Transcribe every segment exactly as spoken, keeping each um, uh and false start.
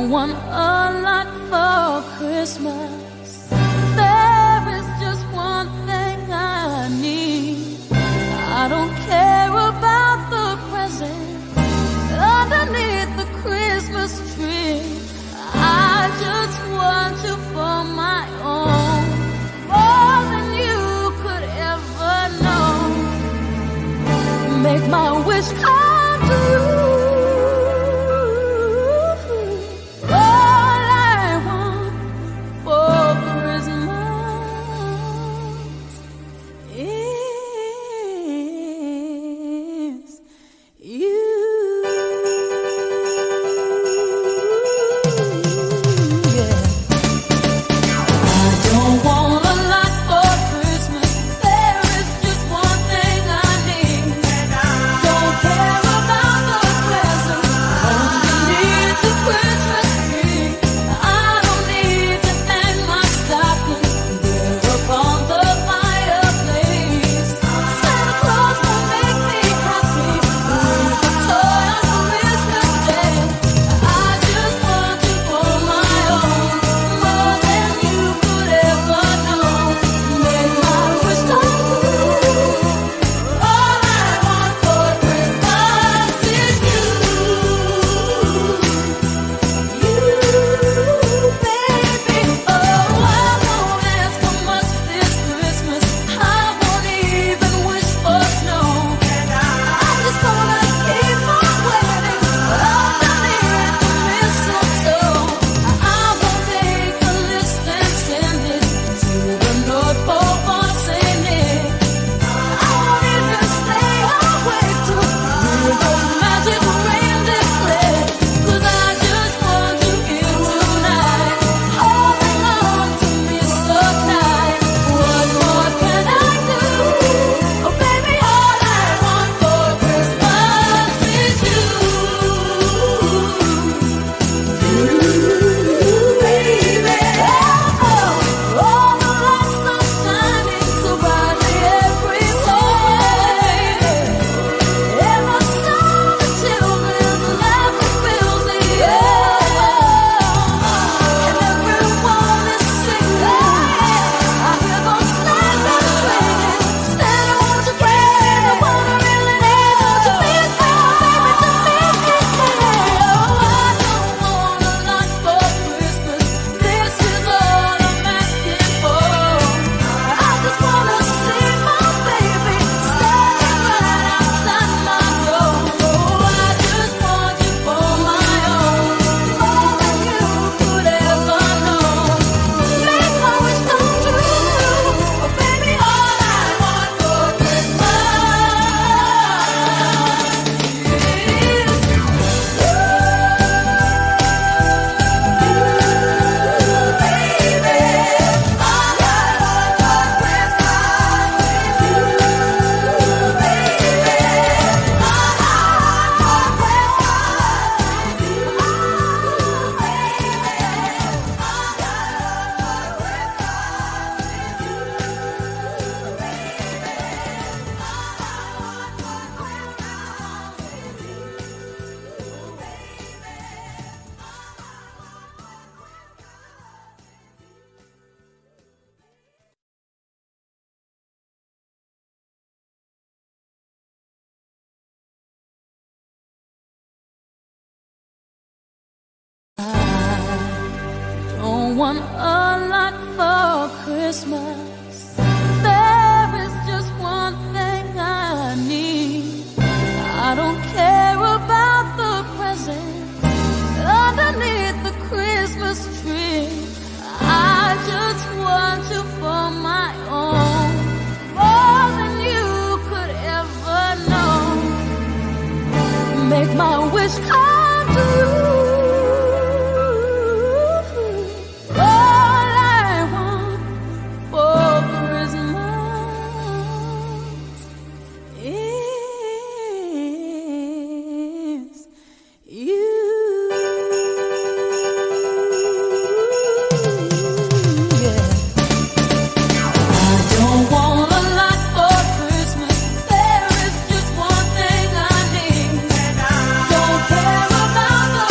want a lot for Christmas. There is just one thing I need. I don't care about the presents underneath the Christmas tree. I just want you for my own, more than you could ever know. Make my wish come true. Want a lot for Christmas. There is just one thing I need. I don't care about the presents underneath the Christmas tree. I just want you for my own, more than you could ever know. Make my wish come true. There is just one thing I need. Don't care about the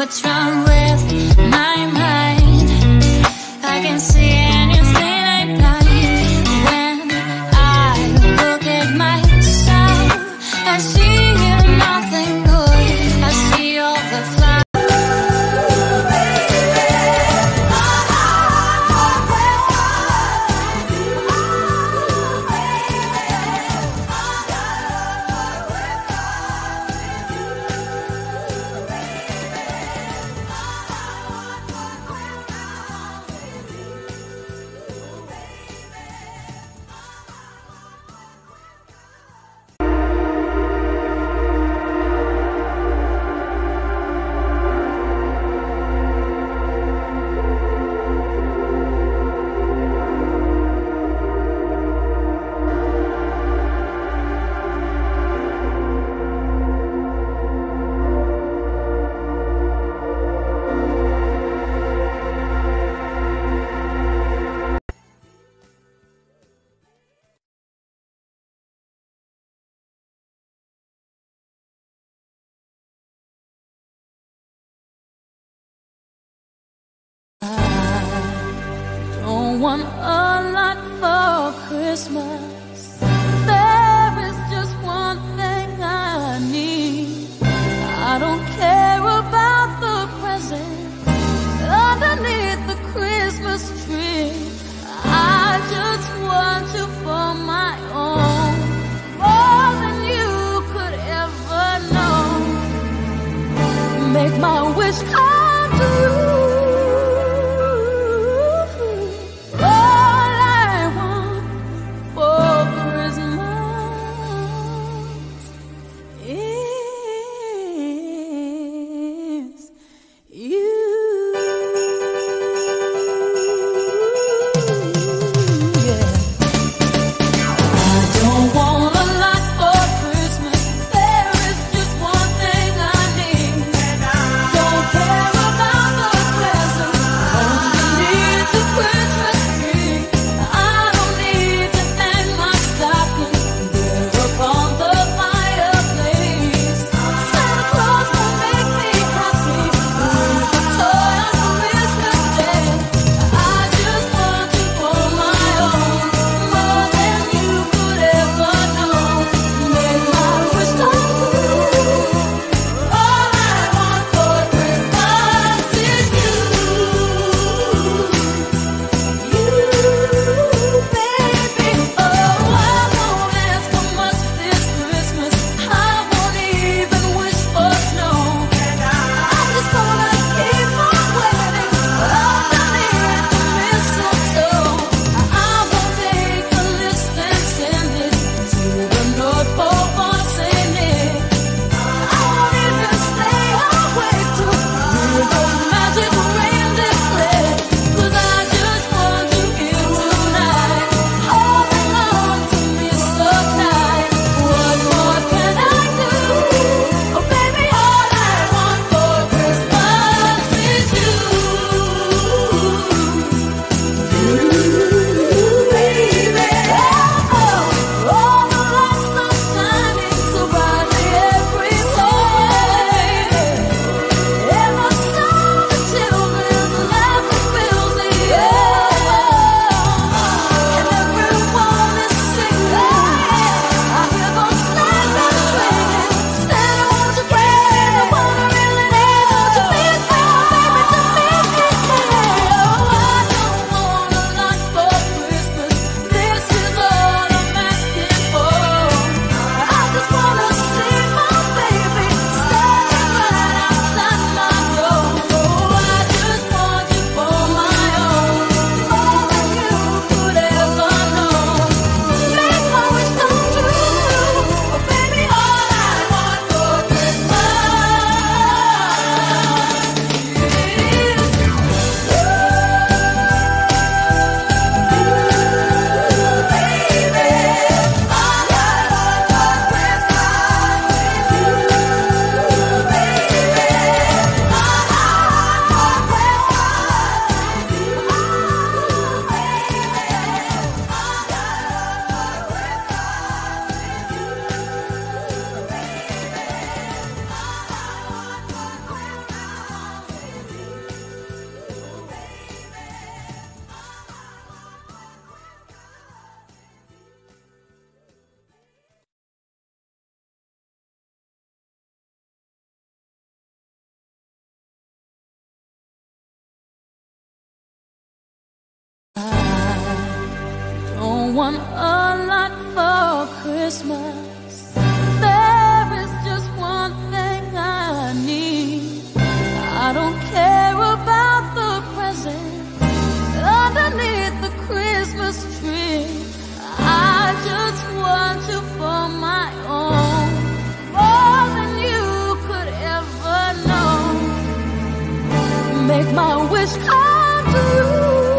What's wrong with my mind? I can see anything I blind. When I look at myself, I see nothing good. I see all the flowers. Don't want a lot for Christmas. There is just one thing I need. I don't care about the presents underneath the Christmas tree. I just want you for my own, more than you could ever know. Make my wish come true. Don't care about the want a lot for Christmas. There is just one thing I need. I don't care about the presents underneath the Christmas tree. I just want you for my own, more than you could ever know. Make my wish come true.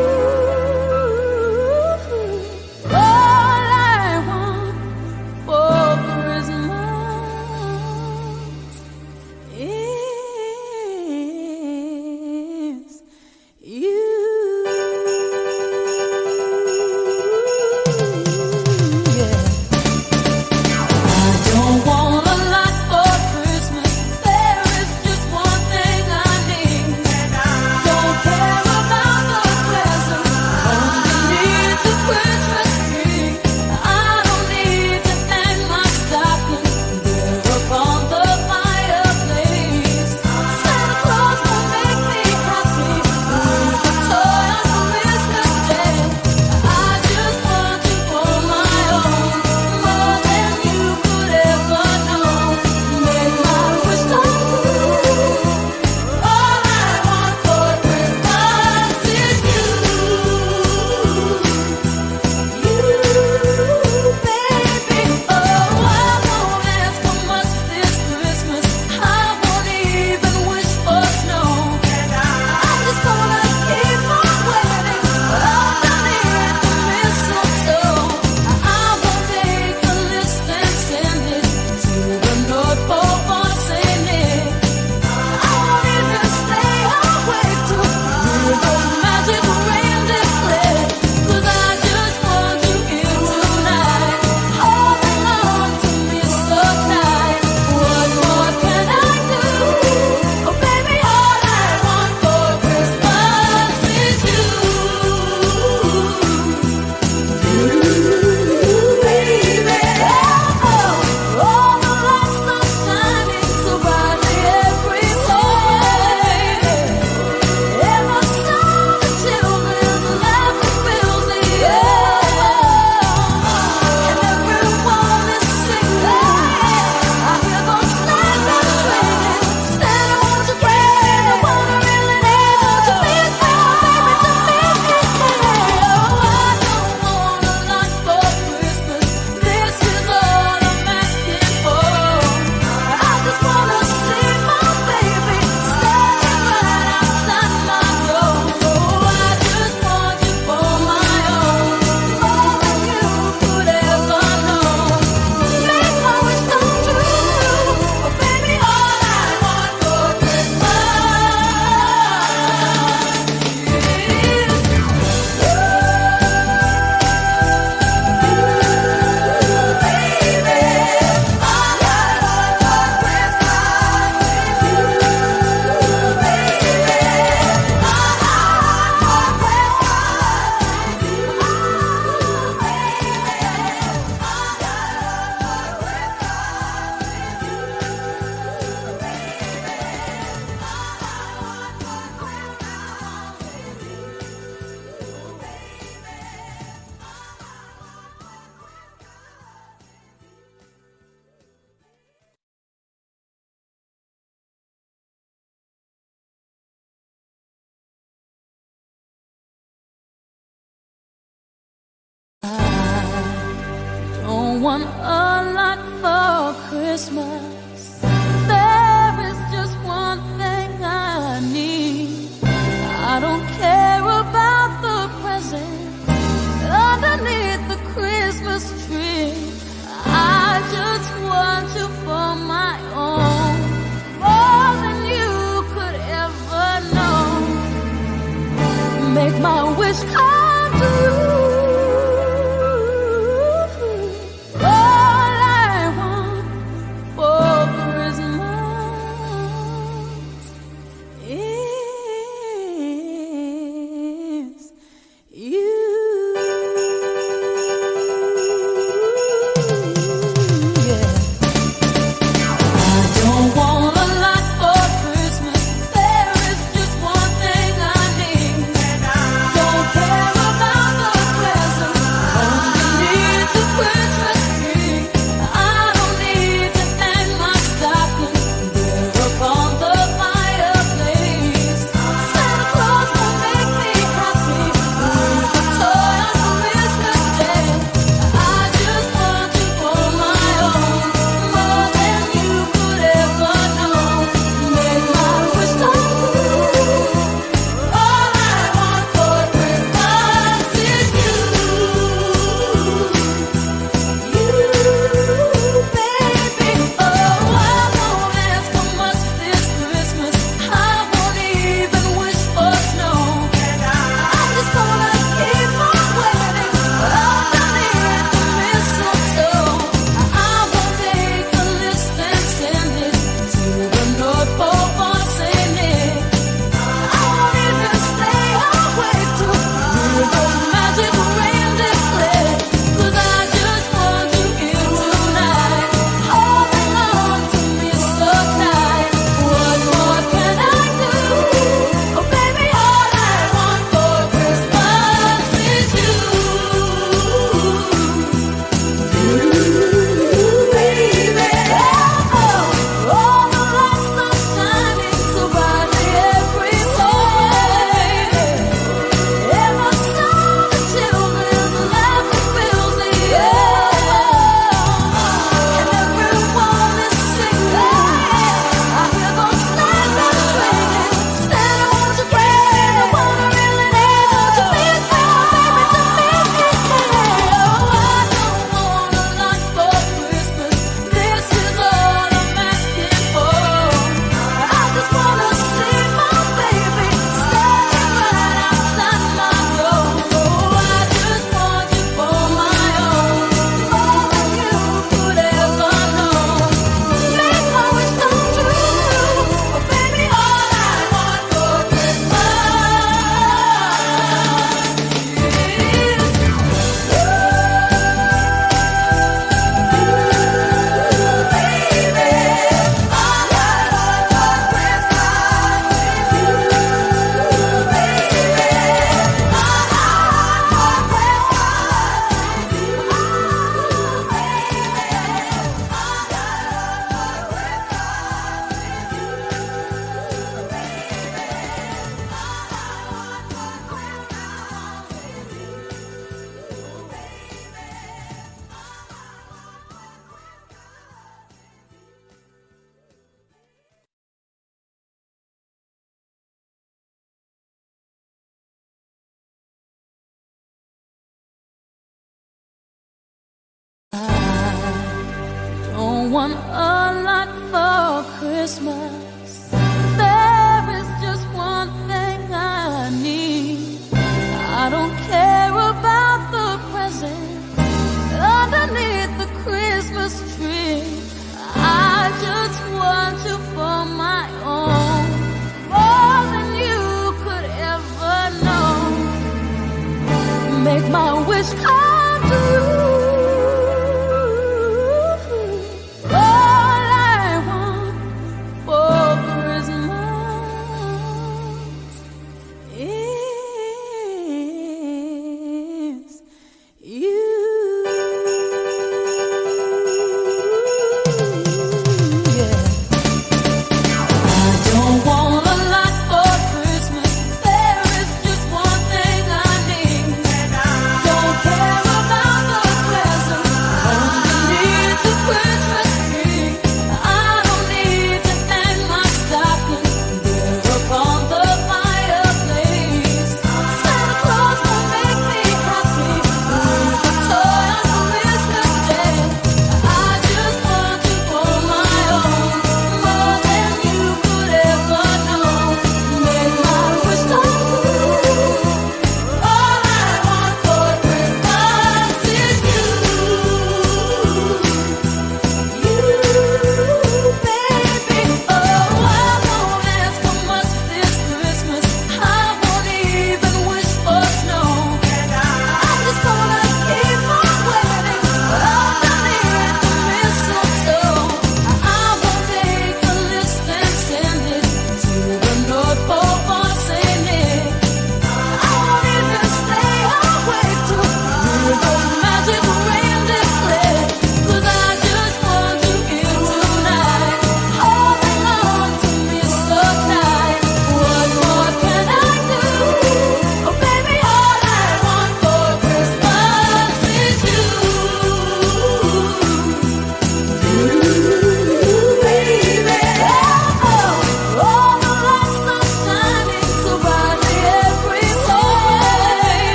Want a lot for Christmas. There is just one thing I need. I don't care about the presents underneath the Christmas tree. I just want you for my own, more than you could ever know. Make my wish come true. Don't care don't want a lot for Christmas. There is just one thing I need. I don't care about the presents underneath the Christmas tree. I just want you for my own, more than you could ever know. Make my wish come true.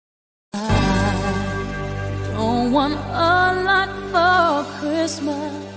Want a lot for Christmas.